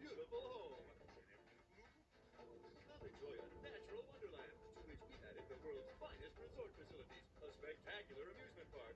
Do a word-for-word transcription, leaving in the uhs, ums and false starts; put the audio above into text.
beautiful home. Come enjoy a natural wonderland, to which we've added the world's finest resort facilities, a spectacular amusement park,